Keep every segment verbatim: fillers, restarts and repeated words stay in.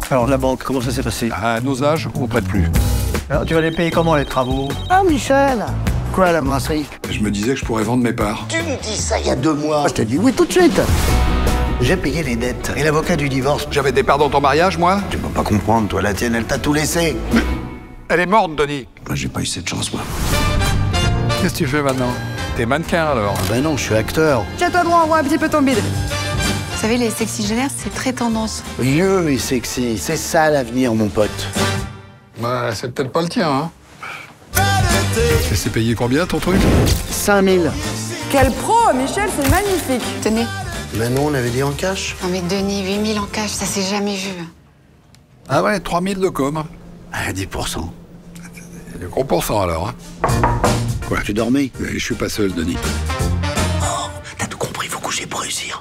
Alors, la banque, comment ça s'est passé? À nos âges, on prête plus. Alors, tu vas les payer comment, les travaux? Ah, Michel! Quoi, la brasserie? Je me disais que je pourrais vendre mes parts. Tu me dis ça il y a deux mois. Je te dis oui tout de suite. J'ai payé les dettes. Et l'avocat du divorce? J'avais des parts dans ton mariage, moi? Tu peux pas comprendre, toi, la tienne, elle t'a tout laissé. Elle est morte, Denis. Moi, j'ai pas eu cette chance, moi. Qu'est-ce que tu fais maintenant? T'es mannequin, alors? Ah ben non, je suis acteur. Tiens-toi droit, on voit un petit peu ton bide. Vous savez, les sexygénaires, c'est très tendance. Vieux et sexy, c'est ça l'avenir, mon pote. Ouais, c'est peut-être pas le tien, hein? Et c'est payé combien, ton truc? cinq mille. Quel pro, Michel, c'est magnifique. Tenez. Ben non, on avait dit en cash. Non mais Denis, huit mille en cash, ça s'est jamais vu. Ah ouais, trois mille de com. Ah, dix pour cent. Le gros pourcent, alors, hein? Quoi? Tu dormais? Mais je suis pas seul, Denis. Oh, t'as tout compris, faut coucher pour réussir.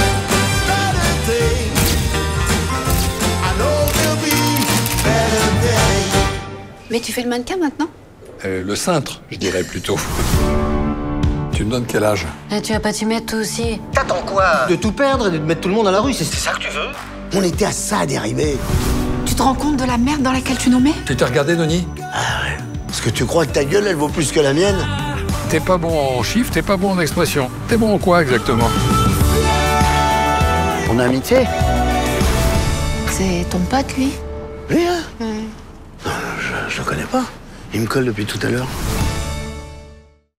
Mais tu fais le mannequin maintenant? Euh, le cintre, je dirais plutôt. Tu me donnes quel âge? Là, tu vas pas t'y mettre toi aussi. T'attends quoi? De tout perdre et de mettre tout le monde à la rue, c'est ça que tu veux? On était à ça d'arriver. Tu te rends compte de la merde dans laquelle tu nous mets? Tu t'es regardé, Denis? Est-ce que tu crois que ta gueule, elle vaut plus que la mienne? T'es pas bon en chiffres, t'es pas bon en expression. T'es bon en quoi, exactement? On a amitié? C'est ton pote, lui? Oui, hein? Non, je, je le connais pas. Il me colle depuis tout à l'heure.